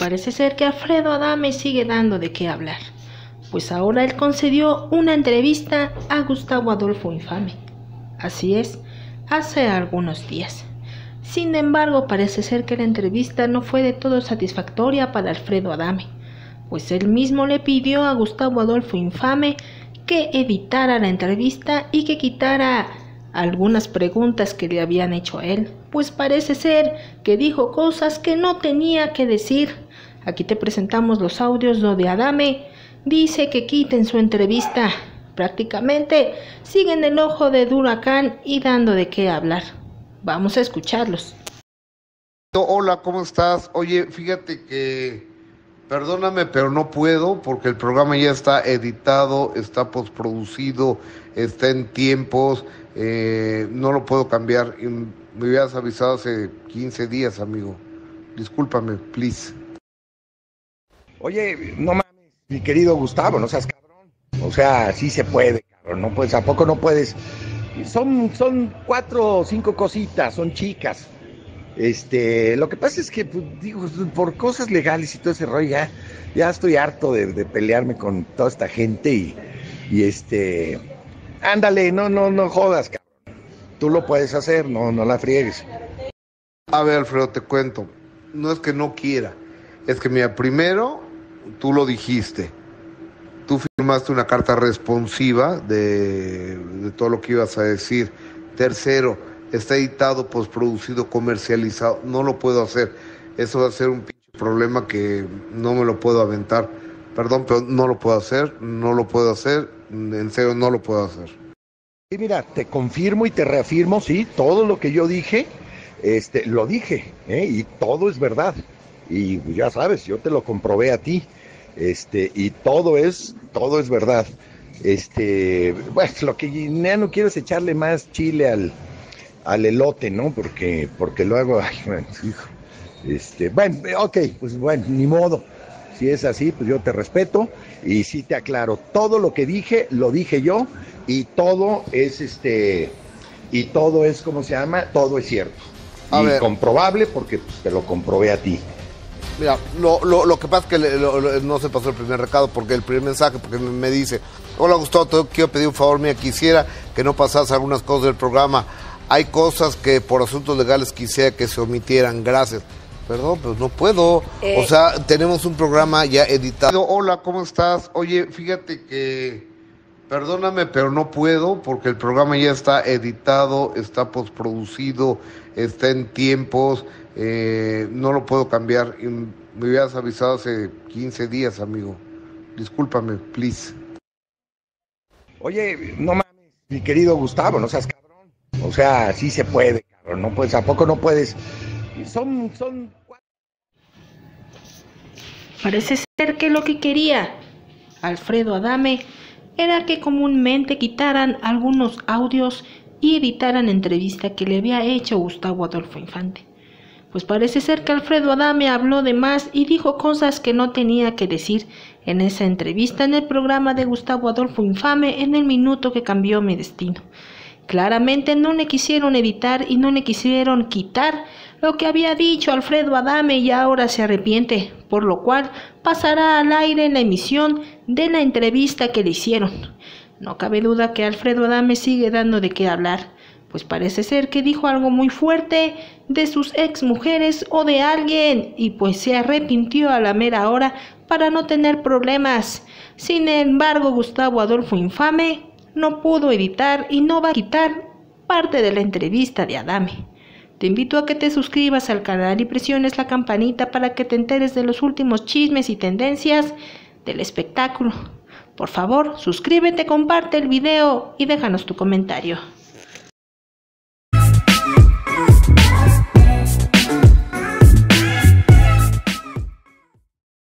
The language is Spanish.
parece ser que Alfredo Adame sigue dando de qué hablar, pues ahora él concedió una entrevista a Gustavo Adolfo Infame. Así es, hace algunos días. Sin embargo, parece ser que la entrevista no fue de todo satisfactoria para Alfredo Adame, pues él mismo le pidió a Gustavo Adolfo Infame que editara la entrevista y que quitara algunas preguntas que le habían hecho a él, pues parece ser que dijo cosas que no tenía que decir. Aquí te presentamos los audios donde Adame dice que quiten su entrevista. Prácticamente siguen el ojo de huracán y dando de qué hablar. Vamos a escucharlos. Hola, ¿cómo estás? Oye, fíjate que, perdóname, pero no puedo porque el programa ya está editado, está postproducido, está en tiempos, no lo puedo cambiar. Me hubieras avisado hace 15 días, amigo. Discúlpame, please. Oye, no mames, mi querido Gustavo, no seas cabrón. O sea, sí se puede, cabrón, no puedes, ¿a poco no puedes? Son 4 o 5 cositas, son chicas. Lo que pasa es que, pues, digo, por cosas legales y todo ese rollo, ya estoy harto de pelearme con toda esta gente y ándale, no jodas, cabrón. Tú lo puedes hacer, no la friegues. A ver, Alfredo, te cuento. No es que no quiera, es que mira, primero, tú lo dijiste. Tú firmaste una carta responsiva de todo lo que ibas a decir. Tercero, está editado, postproducido, comercializado. No lo puedo hacer. Eso va a ser un pinche problema que no me lo puedo aventar. Perdón, pero no lo puedo hacer. En serio, no lo puedo hacer. Sí, mira, te confirmo y te reafirmo, sí, todo lo que yo dije, lo dije, y todo es verdad. Y ya sabes, yo te lo comprobé a ti. Y todo es verdad. Bueno, lo que ya no quiero es echarle más chile al elote, ¿no? Porque luego, ay, bueno, hijo, bueno, ok, pues bueno, ni modo. Si es así, pues yo te respeto y sí te aclaro. Todo lo que dije, lo dije yo y todo es, ¿cómo se llama? Todo es cierto. A ver, comprobable porque pues, te lo comprobé a ti. Mira, lo que pasa es que no se pasó el primer recado, porque el primer mensaje, porque me dice: hola Gustavo, te quiero pedir un favor, mira, quisiera que no pasas algunas cosas del programa. Hay cosas que por asuntos legales quisiera que se omitieran, gracias. Perdón, pues no puedo. O sea, tenemos un programa ya editado. Hola, ¿cómo estás? Oye, fíjate que, perdóname, pero no puedo porque el programa ya está editado, está postproducido, está en tiempos. No lo puedo cambiar. Me hubieras avisado hace 15 días, amigo. Discúlpame, please. Oye, no mames, mi querido Gustavo, no seas cabrón. O sea, sí se puede, cabrón, no puedes, ¿a poco no puedes? Son... Parece ser que lo que quería Alfredo Adame era que comúnmente quitaran algunos audios y editaran entrevista que le había hecho Gustavo Adolfo Infante. Pues parece ser que Alfredo Adame habló de más y dijo cosas que no tenía que decir en esa entrevista en el programa de Gustavo Adolfo Infame en el minuto que cambió mi destino. Claramente no le quisieron editar y no le quisieron quitar lo que había dicho Alfredo Adame y ahora se arrepiente, por lo cual pasará al aire en la emisión de la entrevista que le hicieron. No cabe duda que Alfredo Adame sigue dando de qué hablar, pues parece ser que dijo algo muy fuerte de sus ex mujeres o de alguien y pues se arrepintió a la mera hora para no tener problemas. Sin embargo, Gustavo Adolfo Infame no pudo editar y no va a quitar parte de la entrevista de Adame. Te invito a que te suscribas al canal y presiones la campanita para que te enteres de los últimos chismes y tendencias del espectáculo. Por favor, suscríbete, comparte el video y déjanos tu comentario.